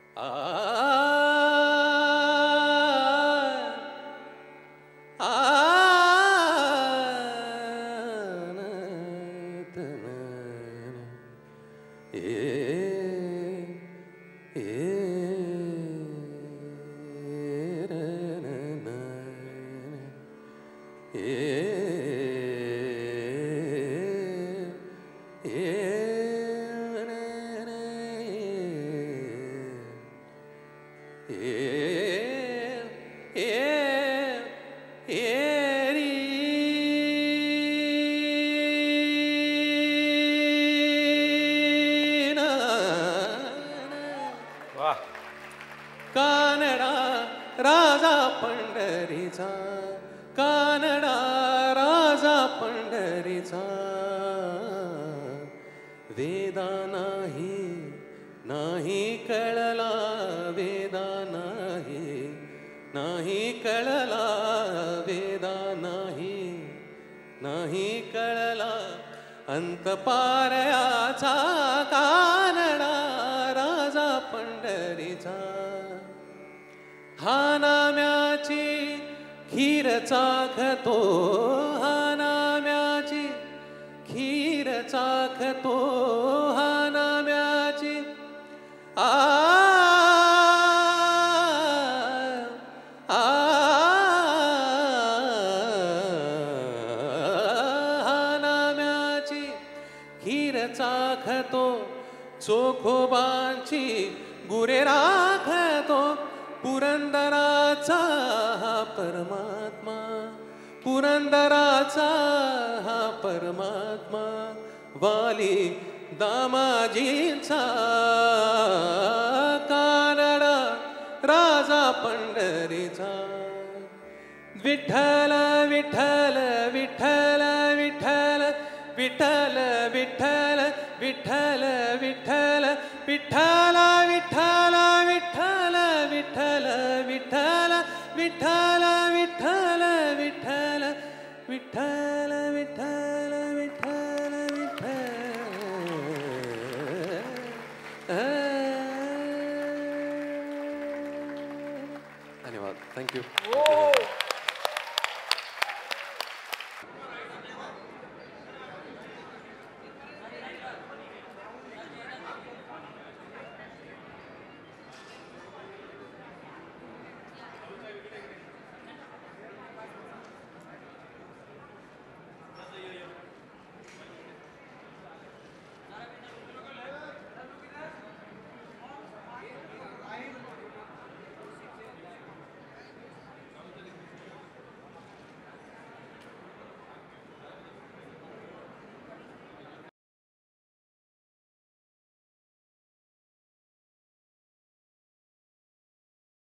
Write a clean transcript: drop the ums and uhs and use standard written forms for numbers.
आ कानडा राजा पंढरीचा, कानडा राजा पंढरीचा, वेदा नाही नाही कळला, वेदा नाही नाही कळला, वेदा नाही नाही कळला, अंतपारयाचा कानडा राजा पंढरीचा, हा नाम्याची खीर चाखतो, हा नाम्याची खीर चाखतो, हा नाम्याची आ हा नाम्याची खीर चाखतो, चोखोबांची गुरे राखतो, पुरंदराचा हा परमात्मा, पुरंदराचा हा परमात्मा, वाली दामाजींचा कानडा राजा पंढरीचा, विठ्ठल विठ्ठल विठ्ठल विठ्ठल विठ्ठल विठ्ठल विठ्ठल विठ्ठल विठ्ठल विठ्ठल विठ्ठल विठ्ठल विठ्ठल विठ्ठल विठ्ठल विठ्ठल विठ्ठल विठ्ठल विठ्ठल धन्यवाद. थँक्यू.